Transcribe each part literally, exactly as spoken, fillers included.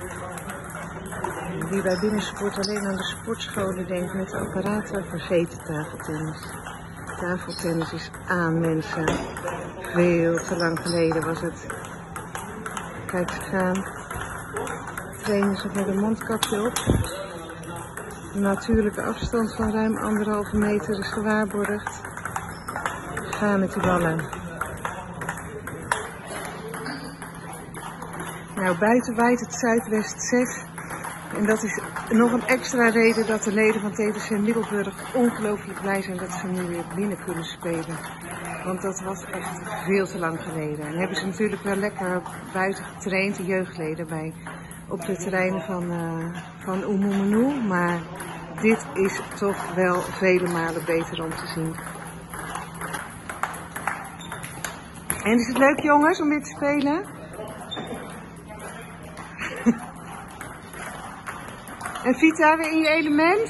Wie bij binnensport alleen aan de sportscholen denkt met de apparaten, vergeet tafeltennis. Tafeltennis is aan, mensen. Veel te lang geleden was het. Kijk, ze gaan. Trainen zich met een mondkapje op. Een natuurlijke afstand van ruim anderhalve meter is gewaarborgd. Gaan met die ballen. Nou, buiten waait het zuidwest zes. En dat is nog een extra reden dat de leden van T V C Middelburg ongelooflijk blij zijn dat ze nu weer binnen kunnen spelen. Want dat was echt veel te lang geleden. En hebben ze natuurlijk wel lekker buiten getraind, de jeugdleden, bij, op de terreinen van, uh, van Oemoemoenoe. Maar dit is toch wel vele malen beter om te zien. En is het leuk, jongens, om weer te spelen? En Vita, weer in je element?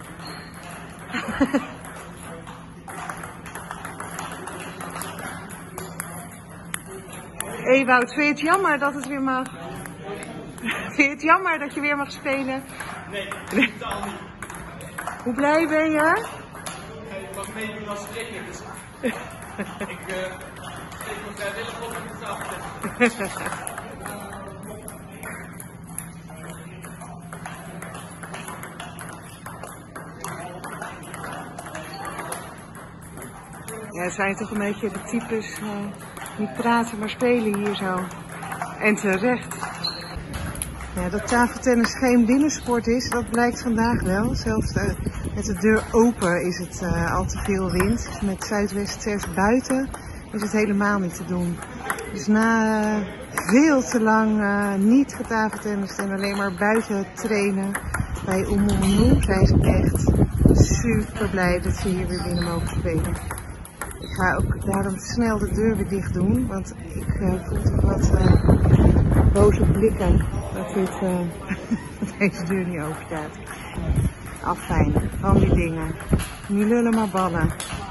Ewout, vind je het jammer dat het weer mag? Vind je het jammer dat je weer mag spelen? Nee, totaal niet. Hoe blij ben je? Ik mag meedoen als strikker, dus ik uh, steek me vrijwillig op in de tafel. Ja, het zijn toch een beetje de types uh, die praten maar spelen hier zo. En terecht. Ja, dat tafeltennis geen binnensport is, dat blijkt vandaag wel. Zelfs uh, met de deur open is het uh, al te veel wind. Met zuidwest zes buiten is het helemaal niet te doen. Dus na uh, veel te lang uh, niet getafeltennist en alleen maar buiten trainen bij Oemoemoenoe zijn ze echt super blij dat ze hier weer binnen mogen spelen. Ik ga ook daarom snel de deur weer dicht doen, want ik uh, voel toch wat uh, boze blikken dat, dit, uh, dat deze deur niet open staat. Afijn, van die dingen. Nu lullen maar ballen.